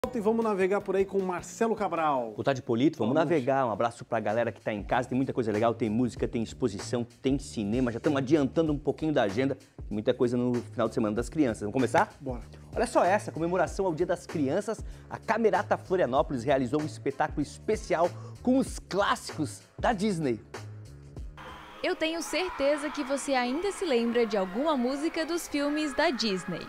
E vamos navegar por aí com o Marcelo Cabral. O Tade Polito, vamos navegar. Um abraço pra galera que tá em casa. Tem muita coisa legal, tem música, tem exposição, tem cinema. Já estamos adiantando um pouquinho da agenda. Tem muita coisa no final de semana das crianças. Vamos começar? Bora. Olha só essa, comemoração ao Dia das Crianças. A Camerata Florianópolis realizou um espetáculo especial com os clássicos da Disney. Eu tenho certeza que você ainda se lembra de alguma música dos filmes da Disney.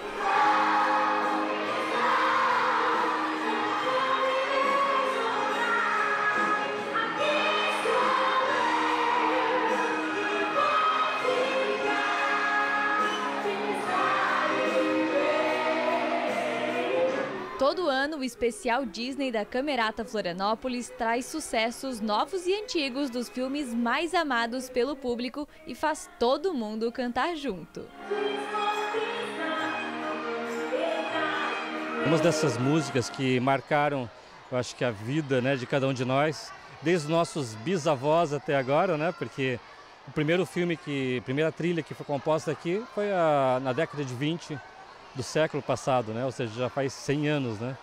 Todo ano, o especial Disney da Camerata Florianópolis traz sucessos novos e antigos dos filmes mais amados pelo público e faz todo mundo cantar junto. Uma dessas músicas que marcaram, eu acho que a vida, né, de cada um de nós, desde os nossos bisavós até agora, né, porque o primeiro filme, a primeira trilha que foi composta aqui foi na década de 20 do século passado, né? Ou seja, já faz 100 anos, né?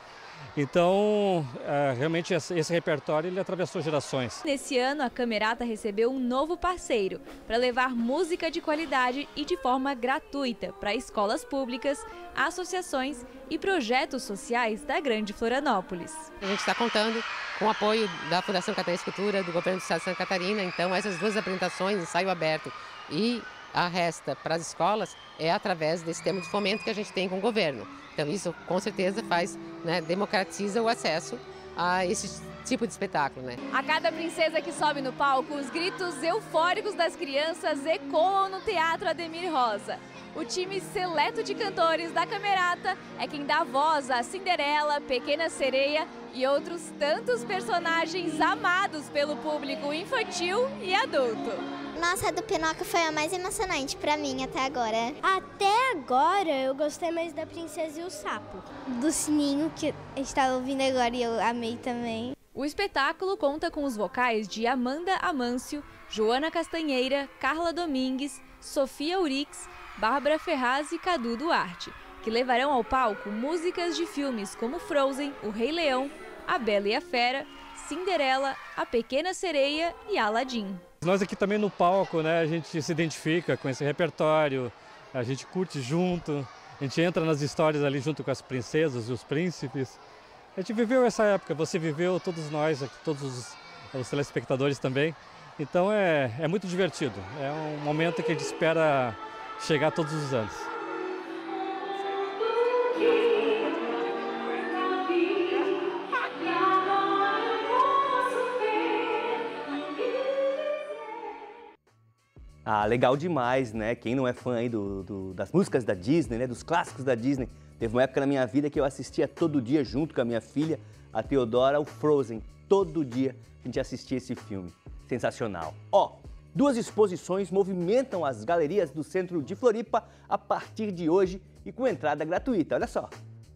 Então, realmente esse repertório ele atravessou gerações. Nesse ano, a Camerata recebeu um novo parceiro para levar música de qualidade e de forma gratuita para escolas públicas, associações e projetos sociais da Grande Florianópolis. A gente está contando com o apoio da Fundação Catarinense Cultura, do Governo do Estado de Santa Catarina. Então, essas duas apresentações, ensaio aberto e a resta para as escolas, é através desse tema de fomento que a gente tem com o governo. Então isso com certeza faz, né, democratiza o acesso a esse tipo de espetáculo, né? A cada princesa que sobe no palco, os gritos eufóricos das crianças ecoam no Teatro Ademir Rosa. O time seleto de cantores da Camerata é quem dá voz a Cinderela, Pequena Sereia e outros tantos personagens amados pelo público infantil e adulto. Nossa, a do Pinóquio foi a mais emocionante pra mim até agora. Até agora eu gostei mais da Princesa e o Sapo. Do sininho que a gente tava ouvindo agora e eu amei também. O espetáculo conta com os vocais de Amanda Amâncio, Joana Castanheira, Carla Domingues, Sofia Urix, Bárbara Ferraz e Cadu Duarte, que levarão ao palco músicas de filmes como Frozen, O Rei Leão, A Bela e a Fera, Cinderela, A Pequena Sereia e Aladdin. Nós aqui também no palco, né, a gente se identifica com esse repertório, a gente curte junto, a gente entra nas histórias ali junto com as princesas e os príncipes. A gente viveu essa época, você viveu, todos nós, aqui, todos os telespectadores também. Então é muito divertido, é um momento que a gente espera chegar todos os anos. Ah, legal demais, né? Quem não é fã aí das músicas da Disney, né? Dos clássicos da Disney. Teve uma época na minha vida que eu assistia todo dia junto com a minha filha, a Teodora, o Frozen. Todo dia a gente assistia esse filme. Sensacional. Ó, duas exposições movimentam as galerias do centro de Floripa a partir de hoje e com entrada gratuita. Olha só.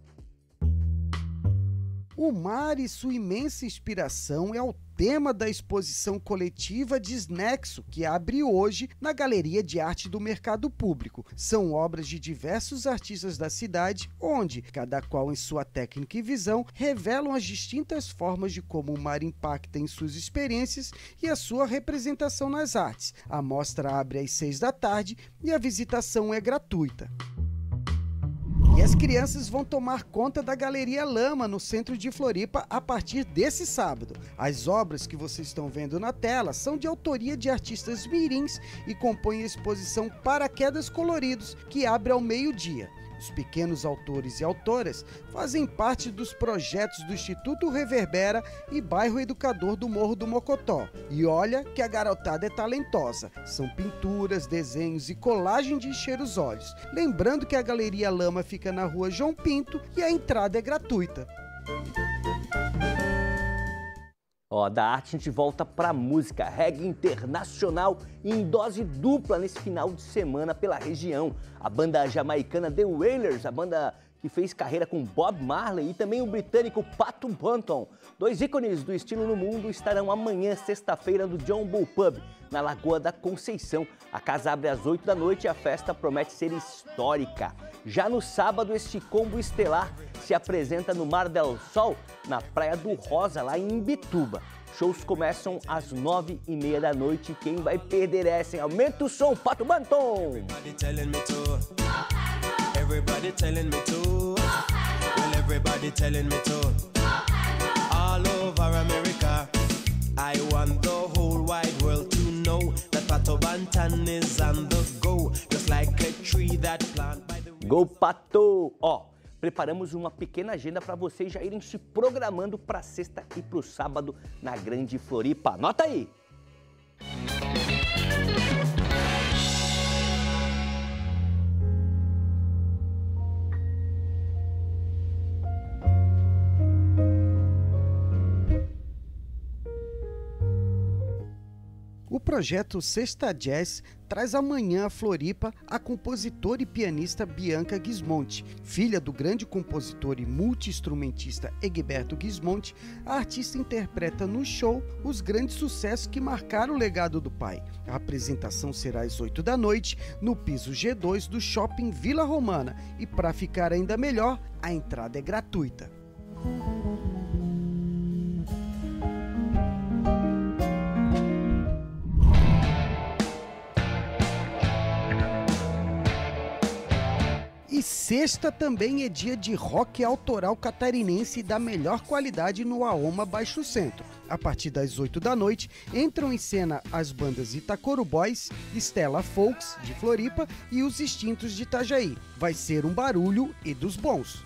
O mar e sua imensa inspiração é o tema da exposição coletiva Disnexo, que abre hoje na Galeria de Arte do Mercado Público. São obras de diversos artistas da cidade, onde, cada qual em sua técnica e visão, revelam as distintas formas de como o mar impacta em suas experiências e a sua representação nas artes. A mostra abre às 6 da tarde e a visitação é gratuita. E as crianças vão tomar conta da Galeria Lama, no centro de Floripa, a partir desse sábado. As obras que vocês estão vendo na tela são de autoria de artistas mirins e compõem a exposição Paraquedas Coloridos, que abre ao meio-dia. Os pequenos autores e autoras fazem parte dos projetos do Instituto Reverbera e Bairro Educador do Morro do Mocotó. E olha que a garotada é talentosa. São pinturas, desenhos e colagem de encher os olhos. Lembrando que a Galeria Lama fica na Rua João Pinto e a entrada é gratuita. Ó, da arte a gente volta pra música, reggae internacional em dose dupla nesse final de semana pela região. A banda jamaicana The Wailers, a banda que fez carreira com Bob Marley, e também o britânico Pat Boonton, dois ícones do estilo no mundo, estarão amanhã, sexta-feira, no John Bull Pub, na Lagoa da Conceição. A casa abre às 8 da noite e a festa promete ser histórica. Já no sábado, este combo estelar se apresenta no Mar del Sol, na Praia do Rosa, lá em Imbituba. Shows começam às 9h30 da noite. Quem vai perder essa, hein? Aumenta o som, Pato Banton! Everybody telling me to. Well, everybody telling me to. All over America, I want the whole wide world to know that Pato Banton is on the go, just like a tree that planted by the... Go Pato! Ó, preparamos uma pequena agenda para vocês já irem se programando para sexta e para o sábado na Grande Floripa. Anota aí! O projeto Sexta Jazz traz amanhã a Floripa a compositora e pianista Bianca Gismonti. Filha do grande compositor e multi-instrumentista Egberto Gismonti, a artista interpreta no show os grandes sucessos que marcaram o legado do pai. A apresentação será às 8 da noite no piso G2 do Shopping Vila Romana e, para ficar ainda melhor, a entrada é gratuita. Sexta também é dia de rock autoral catarinense da melhor qualidade no Aoma Baixo Centro. A partir das 8 da noite, entram em cena as bandas Itacoru Boys, Stella Folks, de Floripa, e os Extintos de Itajaí. Vai ser um barulho e dos bons.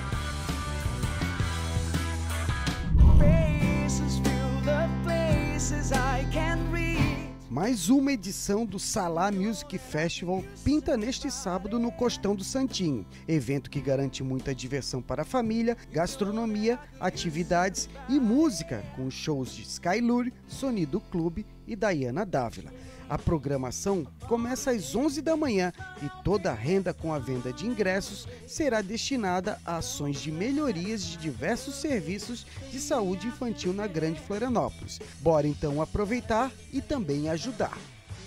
Mais uma edição do Salá Music Festival pinta neste sábado no Costão do Santinho, evento que garante muita diversão para a família, gastronomia, atividades e música, com shows de Skylure, Sonido Clube e Dayana Dávila. A programação começa às 11 da manhã e toda a renda com a venda de ingressos será destinada a ações de melhorias de diversos serviços de saúde infantil na Grande Florianópolis. Bora então aproveitar e também ajudar.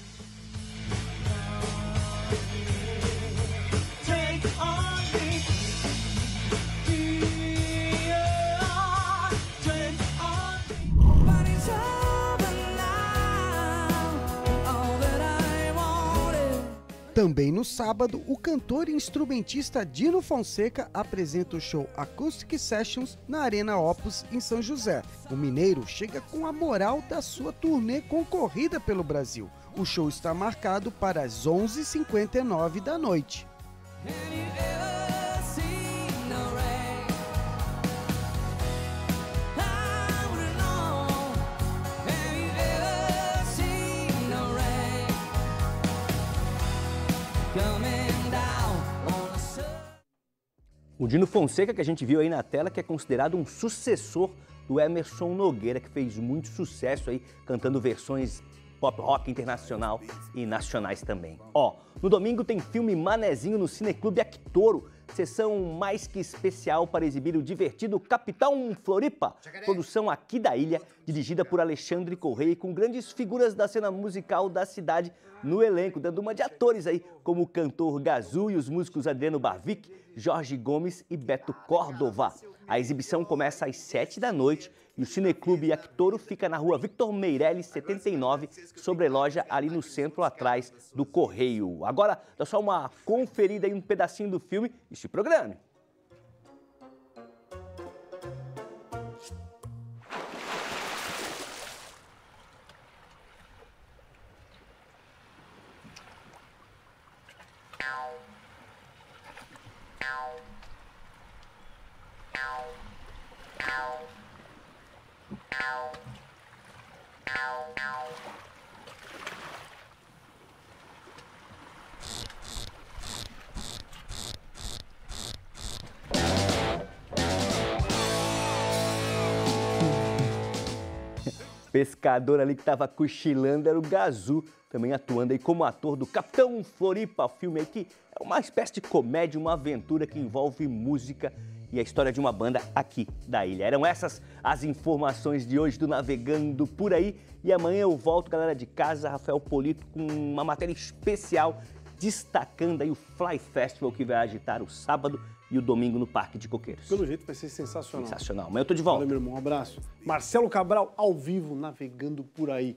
Também no sábado, o cantor e instrumentista Dino Fonseca apresenta o show Acoustic Sessions na Arena Opus, em São José. O mineiro chega com a moral da sua turnê concorrida pelo Brasil. O show está marcado para as 11h59 da noite. O Dino Fonseca, que a gente viu aí na tela, que é considerado um sucessor do Emerson Nogueira, que fez muito sucesso aí, cantando versões pop rock internacional e nacionais também. Ó, no domingo tem filme Manezinho no Cineclube Actoro, sessão mais que especial para exibir o divertido Capitão Floripa, produção aqui da ilha, dirigida por Alexandre Correia, com grandes figuras da cena musical da cidade no elenco, dando uma de atores aí, como o cantor Gazu e os músicos Adriano Barvic, Jorge Gomes e Beto Córdova. A exibição começa às 7 da noite e o Cineclube Actoro fica na rua Victor Meirelles, 79, sobreloja ali no centro, atrás do Correio. Agora, dá só uma conferida em um pedacinho do filme e se programe. Pescador ali que estava cochilando era o Gazu, também atuando aí como ator do Capitão Floripa, filme aí que é uma espécie de comédia, uma aventura que envolve música e a história de uma banda aqui da ilha. Eram essas as informações de hoje do Navegando Por Aí. E amanhã eu volto, galera de casa, Rafael Polito, com uma matéria especial destacando aí o Fly Festival que vai agitar o sábado e o domingo no Parque de Coqueiros. Pelo jeito vai ser sensacional. Sensacional. Amanhã eu tô de volta. Valeu, meu irmão. Um abraço. Marcelo Cabral, ao vivo, navegando por aí.